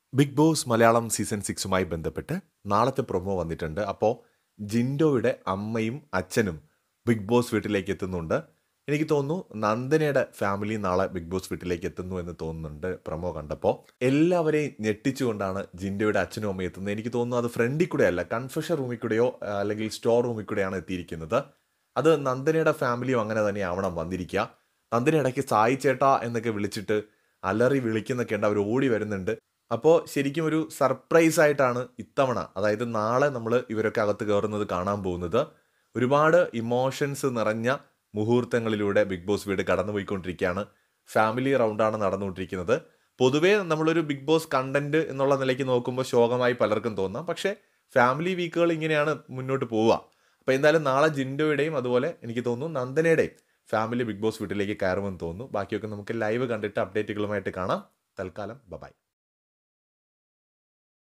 Big Boss Malayalam season 6മായി ബന്ധപ്പെട്ട് നാളത്തെ പ്രൊമോ വന്നിട്ടുണ്ട്. അപ്പോൾ ജിൻഡോയുടെ അമ്മയും അച്ഛനും ബിഗ് ബോസ് വീട്ടിലേക്ക് എത്തുന്നുണ്ട്. എനിക്ക് തോന്നുന്നു നന്ദനയുടെ ഫാമിലി നാളെ ബിഗ് ബോസ് വീട്ടിലേക്ക് എത്തുന്നു എന്ന് തോന്നുന്നുണ്ട് പ്രൊമോ കണ്ടപ്പോൾ. എല്ലാവരെയും ഞെട്ടിച്ചുകൊണ്ടാണ് ജിൻഡോയുടെ അച്ഛനും അമ്മയും എത്തുന്നത്. എനിക്ക് തോന്നുന്നു അത് ഫ്രണ്ടിൽ കൂടെയല്ല, കൺഫെഷൻ റൂമിൽ കൂടെയോ അല്ലെങ്കിൽ സ്റ്റോർ റൂമിൽ കൂടെയാണ് എത്തിയിരിക്കുന്നത്. അത് നന്ദനയുടെ ഫാമിലിയും അങ്ങനെ തന്നെ ആവണം വന്നിരിക്കുക. നന്ദന ഇടയ്ക്ക് സായി ചേട്ടാ എന്നൊക്കെ വിളിച്ചിട്ട് അലറി വിളിക്കുന്നൊക്കെ ഉണ്ട്. അവർ ഓടി വരുന്നുണ്ട്. അപ്പോൾ ശരിക്കും ഒരു സർപ്രൈസ് ആയിട്ടാണ് ഇത്തവണ, അതായത് നാളെ നമ്മൾ ഇവരൊക്കെ അകത്ത് കയറുന്നത് കാണാൻ പോകുന്നത്. ഒരുപാട് ഇമോഷൻസ് നിറഞ്ഞ മുഹൂർത്തങ്ങളിലൂടെ ബിഗ് ബോസ് വീട് കടന്നുപോയിക്കൊണ്ടിരിക്കുകയാണ്. ഫാമിലി റൗണ്ടാണ് നടന്നുകൊണ്ടിരിക്കുന്നത്. പൊതുവേ നമ്മളൊരു ബിഗ് ബോസ് കണ്ടന്റ് എന്നുള്ള നിലയ്ക്ക് നോക്കുമ്പോൾ ശോകമായി പലർക്കും തോന്നാം. പക്ഷേ ഫാമിലി വീക്കുകൾ ഇങ്ങനെയാണ് മുന്നോട്ട് പോവുക. അപ്പോൾ എന്തായാലും നാളെ ജിൻഡോയുടെയും അതുപോലെ എനിക്ക് തോന്നുന്നു നന്ദനയുടെയും ഫാമിലി ബിഗ് ബോസ് വീട്ടിലേക്ക് കയറുമെന്ന് തോന്നുന്നു. ബാക്കിയൊക്കെ നമുക്ക് ലൈവ് കണ്ടിട്ട് അപ്ഡേറ്റുകളുമായിട്ട് കാണാം. തൽക്കാലം ബൈ.